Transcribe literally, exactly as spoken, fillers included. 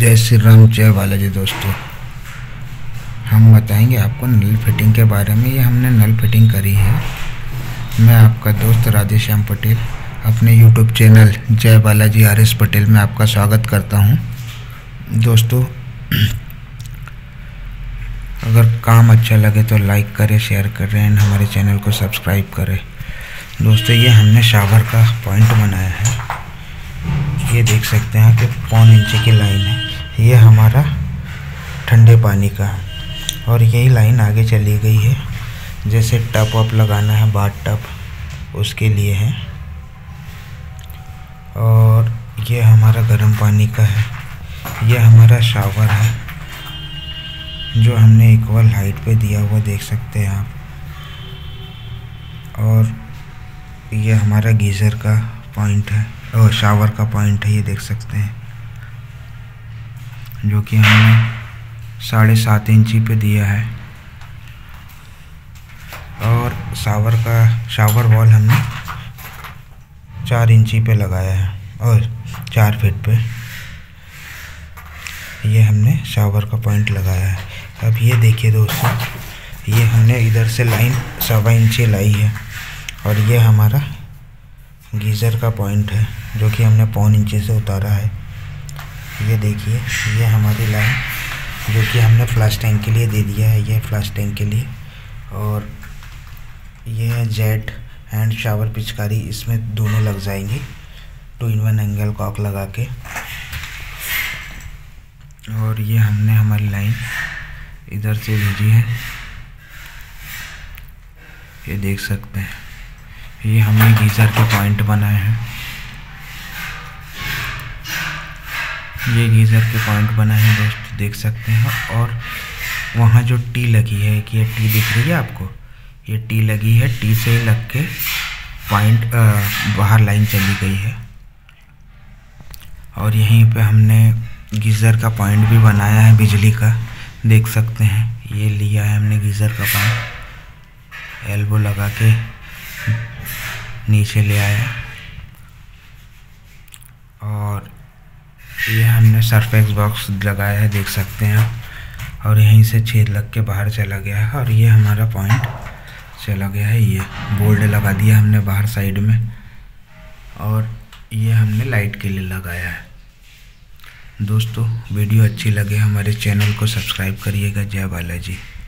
जय श्री राम, जय बालाजी। दोस्तों, हम बताएंगे आपको नल फिटिंग के बारे में। ये हमने नल फिटिंग करी है। मैं आपका दोस्त राधेश्याम पटेल अपने यूट्यूब चैनल जय बालाजी आर एस पटेल में आपका स्वागत करता हूं। दोस्तों, अगर काम अच्छा लगे तो लाइक करें, शेयर करें एंड हमारे चैनल को सब्सक्राइब करें। दोस्तों, ये हमने शावर का पॉइंट बनाया है। ये देख सकते हैं कि पौन इंच की लाइन है। ये हमारा ठंडे पानी का है और यही लाइन आगे चली गई है। जैसे टप अप लगाना है, बाथ टप, उसके लिए है। और ये हमारा गर्म पानी का है। ये हमारा शावर है जो हमने इक्वल हाइट पे दिया हुआ देख सकते हैं आप। और ये हमारा गीज़र का पॉइंट है और शावर का पॉइंट है। ये देख सकते हैं जो कि हमने साढ़े सात इंची पे दिया है। और शावर का शावर वॉल हमने चार इंची पे लगाया है और चार फीट पे ये हमने शावर का पॉइंट लगाया है। अब ये देखिए दोस्तों, ये हमने इधर से लाइन सवा इंची लाई है और ये हमारा गीज़र का पॉइंट है जो कि हमने पौन इंची से उतारा है। ये देखिए, ये हमारी लाइन जो कि हमने फ्लश टैंक के लिए दे दिया है। ये फ्लश टैंक के लिए। और ये है जेट एंड शावर पिचकारी, इसमें दोनों लग जाएंगी two in one angle cock लगा के। और ये हमने हमारी लाइन इधर से भेजी है। ये देख सकते हैं, ये हमने गीज़र के पॉइंट बनाए हैं। ये गीज़र के पॉइंट बनाए हैं दोस्त, देख सकते हैं। और वहाँ जो टी लगी है, कि ये टी दिख रही है आपको, ये टी लगी है। टी से ही लग के पॉइंट बाहर लाइन चली गई है। और यहीं पे हमने गीज़र का पॉइंट भी बनाया है बिजली का, देख सकते हैं। ये लिया है हमने गीज़र का पॉइंट, एल्बो लगा के नीचे ले आया। और ये हमने सरफेक्स बॉक्स लगाया है, देख सकते हैं आप। और यहीं से छेद लग के बाहर चला गया है और ये हमारा पॉइंट चला गया है। ये बोल्ड लगा दिया हमने बाहर साइड में। और ये हमने लाइट के लिए लगाया है। दोस्तों, वीडियो अच्छी लगे हमारे चैनल को सब्सक्राइब करिएगा। जय बालाजी।